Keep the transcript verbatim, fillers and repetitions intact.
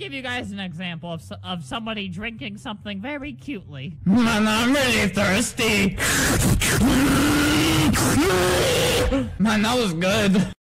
give you guys an example of, of somebody drinking something very cutely. Man, I'm really thirsty. Man, that was good.